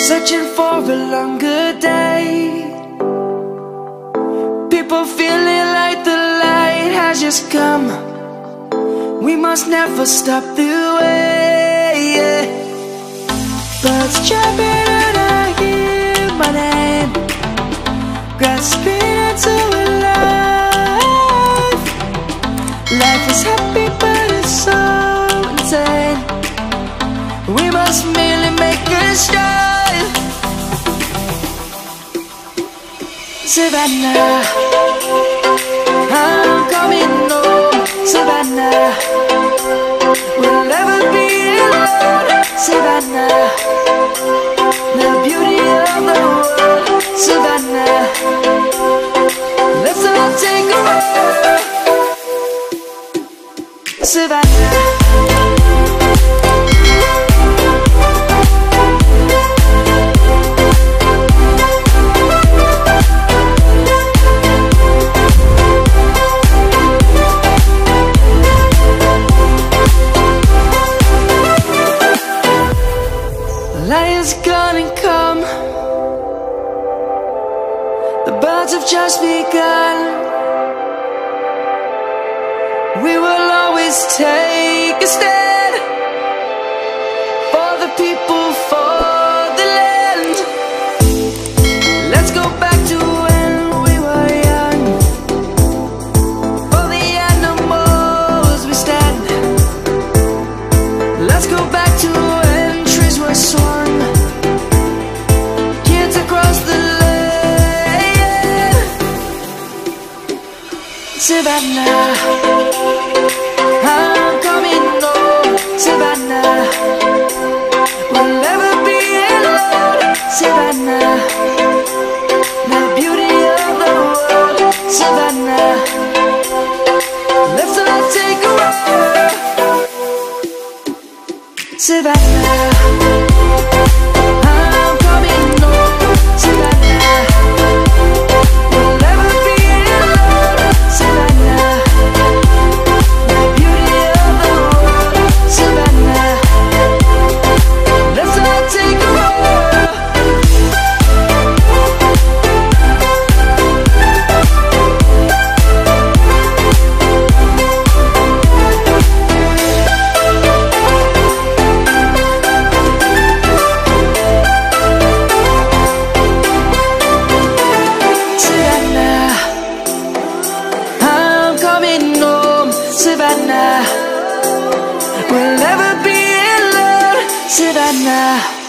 searching for a longer day. People feeling like the light has just come. We must never stop the way, yeah. Birds chirping and I hear my name, grasping into a life. Life is happy but it's so insane. We must merely make a start. Savannah, I'm coming home. Savannah, we'll never be alone. Savannah, the beauty of the world. Savannah, let's all take a ride. Savannah, light is gonna come. The birds have just begun. We will always take a stand for the people, for the land. Let's go back to when we were young. For the animals we stand. Let's go back to when trees were swung, kids across the land. Savannah, I'm coming home. Savannah, we'll never be alone. Savannah, the beauty of the world. Savannah, let's all take a ride. Savannah, I'm coming home. Savannah, we'll never be alone. Savannah, the beauty of the world. Savannah, let's all take a ride. Savannah, we'll never be alone. Savannah.